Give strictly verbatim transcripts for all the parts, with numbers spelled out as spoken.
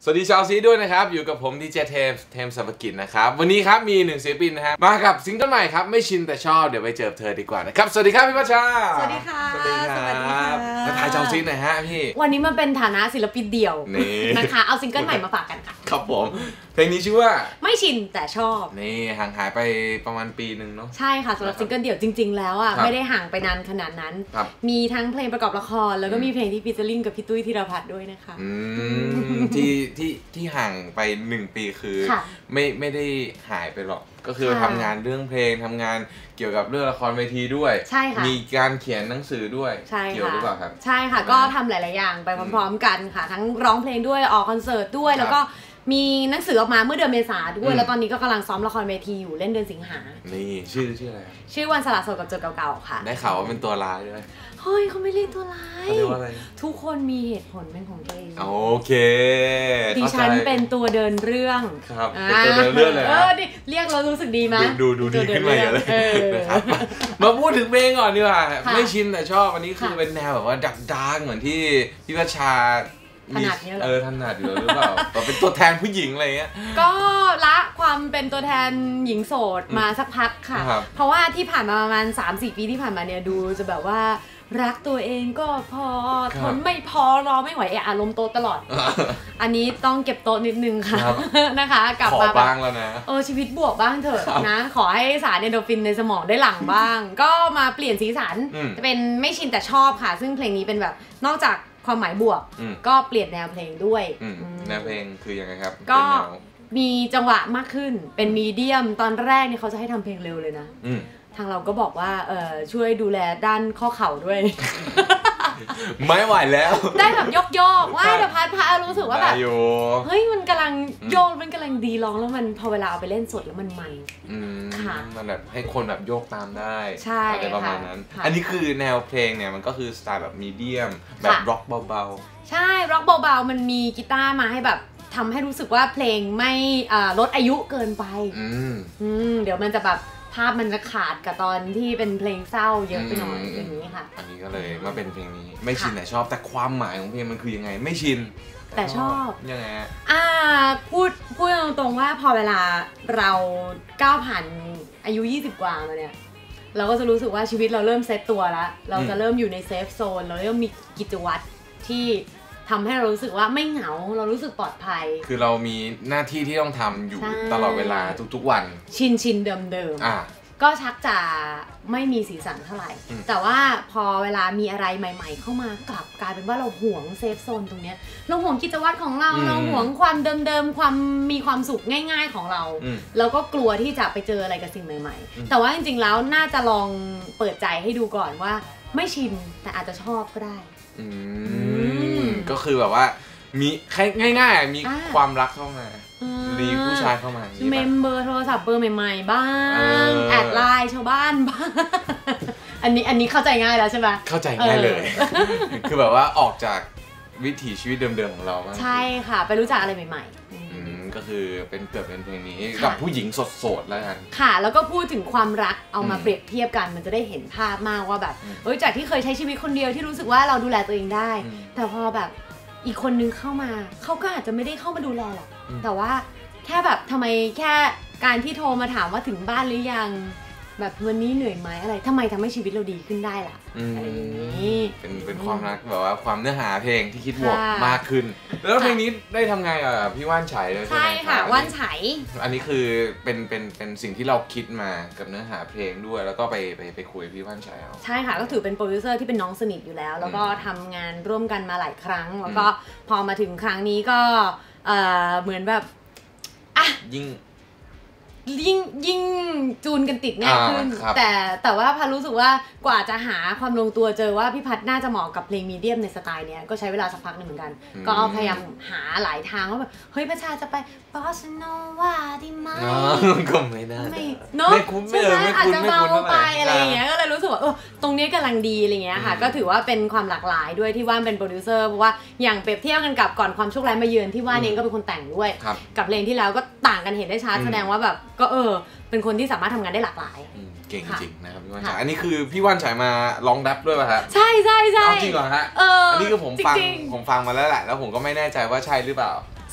สวัสดีชาวซีด้วยนะครับอยู่กับผมดีเจเทมเทมสัมภกิจนะครับวันนี้ครับมีหนึ่งศิลปินนะฮะมากับซิงเกิลใหม่ครับไม่ชินแต่ชอบเดี๋ยวไปเจอเธอดีกว่านะครับสวัสดีครับพี่พัชชาสวัสดีค่ะสวัสดีครับมาถ่ายชาวซีหน่อยฮะพี่วันนี้มันเป็นฐานะศิลปินเดี่ยวนะคะเอาซิงเกิลใหม่มาฝากกันค่ะครับผมเพลงนี้ชื่อว่าไม่ชินแต่ชอบนี่ห่างหายไปประมาณปีหนึ่งเนาะใช่ค่ะสำหรับซิงเกิลเดี่ยวจริงๆแล้วอ่ะไม่ได้ห่างไปนานขนาดนั้นมีทั้งเพลงประกอบละครแล้วก็มีเพลงที่ฟีเจอริ่งกับพี่ตุ้ยธีรพัฒน์ด้วยนะคะที่ที่ที่ห่างไปหนึ่งปีคือไม่ไม่ได้หายไปหรอกก็คือทำงานเรื่องเพลงทำงานเกี่ยวกับเรื่องละครเวทีด้วยใช่ค่ะมีการเขียนหนังสือด้วยเกี่ยวหรือเปล่าครับใช่ค่ะก็ทำหลายๆอย่างไปพร้อมๆกันค่ะทั้งร้องเพลงด้วยออกคอนเสิร์ตด้วยแล้วก็มีหนังสือออกมาเมื่อเดือนเมษาด้วยแล้วตอนนี้ก็กำลังซ้อมละครเวทีอยู่เล่นเดือนสิงหานี่ชื่อชื่ออะไรชื่อวันสละโสดกับโจทย์เก่าๆค่ะได้ข่าวว่าเป็นตัวร้ายด้วยเฮ้ยเขาไม่เล่นตัวร้ายเขาเรียกว่าอะไรทุกคนมีเหตุผลเป็นของตัวเองโอเคดิฉันเป็นตัวเดินเรื่องครับเป็นตัวเดินเรื่องเลยเออดิเรียกเรารู้สึกดีมั้ยดูดูดีขึ้นมาเยอะเลยนะครับมาพูดถึงเพลงก่อนดีกว่าไม่ชินแต่ชอบอันนี้คือเป็นแนวแบบว่าดักดาร์กเหมือนที่พี่พัชชาถนัดเนี้ยเหรอเออถนัดอยู่หรือเปล่าเป็นตัวแทนผู้หญิงอะไรเงี้ยก็ละความเป็นตัวแทนหญิงโสดมาสักพักค่ะเพราะว่าที่ผ่านมาประมาณ สามสี่ ปีที่ผ่านมาเนี่ยดูจะแบบว่ารักตัวเองก็พอทนไม่พอรอไม่ไหวอารมณ์โตตลอดอันนี้ต้องเก็บโตนิดนึงค่ะนะคะกลับมาบ้างแล้วนะเออชีวิตบวกบ้างเถอะนะขอให้สารเอนโดรฟินในสมองได้หลั่งบ้างก็มาเปลี่ยนสีสันจะเป็นไม่ชินแต่ชอบค่ะซึ่งเพลงนี้เป็นแบบนอกจากความหมายบวกก็เปลี่ยนแนวเพลงด้วยแนวเพลงคือยังไงครับก็มีจังหวะมากขึ้นเป็นมีเดียมตอนแรกเนี่ยเขาจะให้ทำเพลงเร็วเลยนะทางเราก็บอกว่าเออช่วยดูแลด้านข้อเข่าด้วยไม่ไหวแล้วได้แบบยกโยกว่าแต่พัดพารู้สึกว่าแบบเฮ้ยมันกำลังโยกมันกำลังดีร้องแล้วมันพอเวลาเอาไปเล่นสดแล้วมันมันค่ะมันแบบให้คนแบบโยกตามได้ใช่อะไรประมาณนั้นอันนี้คือแนวเพลงเนี่ยมันก็คือสไตล์แบบมีเดียมแบบร็อกเบาๆใช่ร็อกเบาๆมันมีกีตาร์มาให้แบบทำให้รู้สึกว่าเพลงไม่ลดอายุเกินไปเดี๋ยวมันจะแบบภาพมันจะขาดกับตอนที่เป็นเพลงเศร้าเยอะไปหน่อยอย่างนี้ค่ะอันนี้ก็เลยมาเป็นเพลงนี้ไม่ชินแต่ชอบแต่ความหมายของเพลงมันคือยังไงไม่ชินแต่ชอบยังไงอ่าพูดพูดตรงๆว่าพอเวลาเราก้าวผ่านอายุยี่สิบกว่ามาเนี่ยเราก็จะรู้สึกว่าชีวิตเราเริ่มเซตตัวแล้วเราจะเริ่มอยู่ในเซฟโซนเราเริ่มมีกิจวัตรที่ทำให้เรารู้สึกว่าไม่เหงาเรารู้สึกปลอดภัยคือเรามีหน้าที่ที่ต้องทำอยู่ตลอดเวลาทุกๆวันชินชินเดิมเดิมก็ชักจะไม่มีสีสันเท่าไหร่แต่ว่าพอเวลามีอะไรใหม่ๆเข้ามากลับกลายเป็นว่าเราหวงเซฟโซนตรงนี้เราหวงกิจวัตรของเราเราหวงความเดิมๆความมีความสุขง่ายๆของเราแล้วก็กลัวที่จะไปเจออะไรกับสิ่งใหม่ๆแต่ว่าจริงๆแล้วน่าจะลองเปิดใจให้ดูก่อนว่าไม่ชินแต่อาจจะชอบก็ได้ก็คือแบบว่ามีง่ายๆมีความรักเข้ามามีผู้ชายเข้ามาเมมเบอร์โทรศัพท์เบอร์ใหม่ๆบ้างแอดไลน์ชาวบ้านบ้างอันนี้อันนี้เข้าใจง่ายแล้วใช่ไหมเข้าใจง่ายเลยคือแบบว่าออกจากวิถีชีวิตเดิมๆของเราใช่ค่ะไปรู้จักอะไรใหม่ๆก็คือเป็นเกิดเป็นเพลงนี้กับผู้หญิงโสดๆแล้วกันค่ะแล้วก็พูดถึงความรักเอามาเปรียบเทียบกันมันจะได้เห็นภาพมากว่าแบบเอ้ยจากที่เคยใช้ชีวิตคนเดียวที่รู้สึกว่าเราดูแลตัวเองได้แต่พอแบบอีกคนนึงเข้ามาเขาก็อาจจะไม่ได้เข้ามาดูแลหรอกแต่ว่าแค่แบบทำไมแค่การที่โทรมาถามว่าถึงบ้านหรือยังแบบวันนี้เหนื่อยไหมอะไรทำไมทำให้ชีวิตเราดีขึ้นได้ล่ะอะไรอย่างนี้เป็นเป็นความรักแบบว่าความเนื้อหาเพลงที่คิดบวกมากขึ้นแล้วเพลงนี้ได้ทำงานกับพี่ว่านไฉเลยใช่ไหมใช่ค่ะว่านไฉอันนี้คือเป็นเป็นเป็นสิ่งที่เราคิดมากับเนื้อหาเพลงด้วยแล้วก็ไปไปไปคุยพี่ว่านไฉเอาใช่ค่ะก็ถือเป็นโปรดิวเซอร์ที่เป็นน้องสนิทอยู่แล้วแล้วก็ทำงานร่วมกันมาหลายครั้งแล้วก็พอมาถึงครั้งนี้ก็เหมือนแบบอ่ะยิ่งยิ่งยิ่งจูนกันติดง่ายขึ้นแต่แต่ว่าพัดรู้สึกว่ากว่าจะหาความลงตัวเจอว่าพี่พัดน่าจะเหมาะกับเพลงมีเดียมในสไตล์เนี้ยก็ใช้เวลาสักพักนึงเหมือนกันก็เอาพยายามหาหลายทางว่าแบบเฮ้ยประชาจะไปบอสโนวาดีไหมก็ไม่ได้ไม่เนาะใช่ไหมอาจจะเบาไปอะไรอย่างเงี้ยก็เลยรู้สึกว่าเออตรงนี้กำลังดีอะไรเงี้ยค่ะก็ถือว่าเป็นความหลากหลายด้วยที่ว่านเป็นโปรดิวเซอร์เพราะว่าอย่างเปรียบเทียบกันกับก่อนความโชคร้ายมาเยือนที่ว่านเองก็เป็นคนแต่งด้วยกับเพลงที่แล้วก็ต่างกันเห็นได้ชัดแสดงว่าแบบก็เออเป็นคนที่สามารถทำงานได้หลากหลายเก่งจริงนะครับพี่ว่านไฉอันนี้คือพี่ว่านไฉมาร้องแรปด้วยป่ะฮะใช่ใช่ใช่จริงเหรอฮะอันนี้คือผมฟังผมฟังมาแล้วแหละแล้วผมก็ไม่แน่ใจว่าใช่หรือเปล่า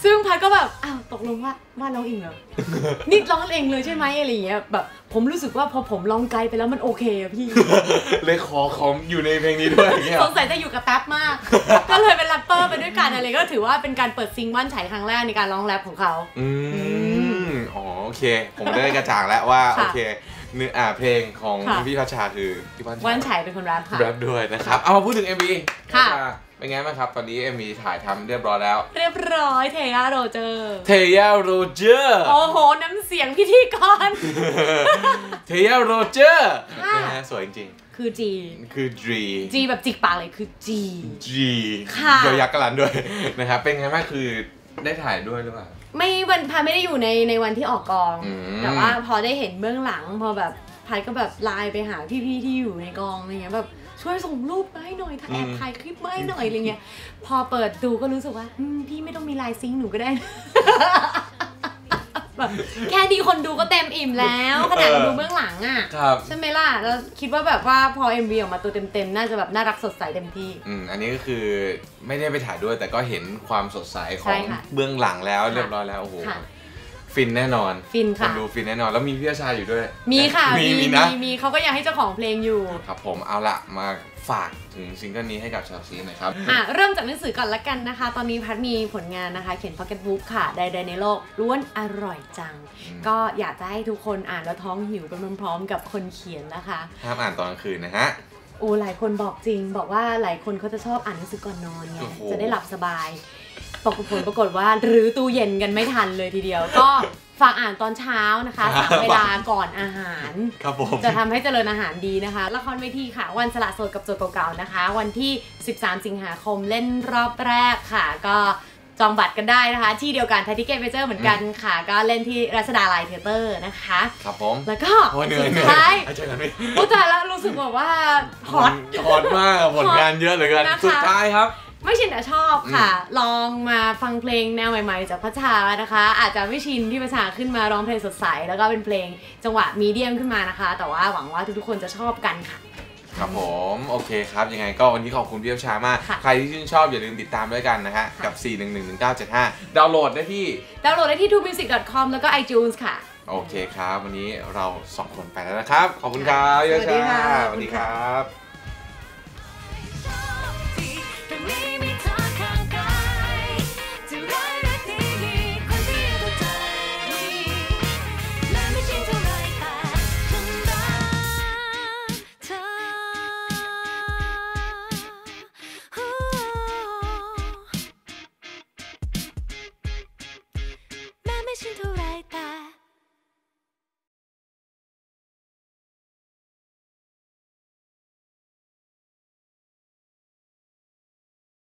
ซึ่งพัดก็แบบอ้าวตกลงว่าว่าร้องเองเหรอ นี่ร้องเองเลยใช่ไหมอะไรอย่างเงี้ยแบบผมรู้สึกว่าพอผมร้องไกลไปแล้วมันโอเคอะพี่เลยขอของอยู่ในเพลงนี้ด้วยเนี่ยสงสัยจะอยู่กับแป๊บมาก ก็เลยเป็นแรปเปอร์ไปด้วยกันอะไรก็ถือว่าเป็นการเปิดซิงว่านไฉครั้งแรกในการร้องแรปของเขาอืมอ๋อโอเคผมได้กระจ่างแล้วว่าโอเคเนื้ออ่าเพลงของพี่พัชชาคือพี่ว่านไฉเป็นคนแรปค่ะแรปด้วยนะครับเอามาพูดถึง เอ็ม วี ค่ะเป็นไงบ้างครับตอนนี้ เอ็ม วี ถ่ายทำเรียบร้อยแล้วเรียบร้อยเทย่าโรเจอร์เทย่าโรเจอร์โอ้โหน้ำเสียงพิธีกรเทย่าโรเจอร์นะฮะสวยจริงคือ G คือ G G แบบจิกปากเลยคือ G G ค่ะยอยักษ์กระลันด้วยนะครับเป็นไงบ้างคือได้ถ่ายด้วยหรือเปล่าไม่วันพายไม่ได้อยู่ในในวันที่ออกกองแต่ว่าพอได้เห็นเบื้องหลังพอแบบพายก็แบบไลน์ไปหาพี่ๆที่อยู่ในกองอะไรเงี้ยแบบช่วยส่งรูปมาให้หน่อยแอบถ่ายคลิปมาให้หน่อยอะไรเงี้ยพอเปิดดูก็รู้สึกว่าพี่ไม่ต้องมีไลน์ซิงค์หนูก็ได้แค่นี้คนดูก็เต็มอิ่มแล้วขนาดดูเบื้องหลังอ่ะใช่ไหมล่ะแล้วคิดว่าแบบว่าพอ เอ็ม วี ออกมาตัวเต็มๆน่าจะแบบน่ารักสดใสเต็มที่อืมอันนี้ก็คือไม่ได้ไปถ่ายด้วยแต่ก็เห็นความสดใสของเบื้องหลังแล้วเรียบร้อยแล้วโอ้โหฟินแน่นอนฟินค่ะคนดูฟินแน่นอนแล้วมีพี่อาชาอยู่ด้วยมีค่ะมีมีนะมีเขาก็ยังให้เจ้าของเพลงอยู่ครับผมเอาละมาฝากถึงซิงเกิลนี้ให้กับชาวซีหน่อยครับอ่ะเริ่มจากหนังสือก่อนละกันนะคะตอนนี้พัดมีผลงานนะคะเขียนพ็อกเก็ตบุ๊กค่ะใดๆในโลกล้วนอร่อยจังก็อยากจะให้ทุกคนอ่านแล้วท้องหิวไปพร้อมๆกับคนเขียนนะคะห้ามอ่านตอนกลางคืนนะฮะโอ้หลายคนบอกจริงบอกว่าหลายคนเขาจะชอบอ่านหนังสือก่อนนอนไงจะได้หลับสบายปรากฏผลปรากฏว่ารื้อตู้เย็นกันไม่ทันเลยทีเดียวก็ฝากอ่านตอนเช้านะคะสามเวลาก่อนอาหารครับผมจะทำให้เจริญอาหารดีนะคะละครเวทีค่ะวันสละโสดกับโจทย์เก่าๆนะคะวันที่สิบสามสิงหาคมเล่นรอบแรกค่ะก็จองบัตรกันได้นะคะที่เดียวกันไทยทิเก็ตเมเจอร์เหมือนกันค่ะก็เล่นที่รัชดาลัยเทเตอร์นะคะครับผมแล้วก็สุดท้ายผู้แต่ละรู้สึกแบบว่าฮอตฮอตมากผลงานเยอะเหลือเกินสุดท้ายครับไม่ชินแต่ชอบค่ะลองมาฟังเพลงแนวใหม่ๆจากพัชชานะคะอาจจะไม่ชินที่พัชชาขึ้นมาร้องเพลงสดใสแล้วก็เป็นเพลงจังหวะมีเดียมขึ้นมานะคะแต่ว่าหวังว่าทุกๆคนจะชอบกันค่ะครับผมโอเคครับยังไงก็วันนี้ขอบคุณพี่พัชชามากใครที่ชื่นชอบอย่าลืมติดตามด้วยกันนะฮะกับสี่ หนึ่ง หนึ่ง หนึ่ง เก้า เจ็ด ห้าดาวน์โหลดได้ที่ดาวน์โหลดได้ที่ ทู มิวสิก ดอท คอม แล้วก็ ไอจูนส์ ค่ะโอเคครับวันนี้เราสองคนไปแล้วนะครับขอบคุณครับสวัสดีค่ะสวัสดีครับ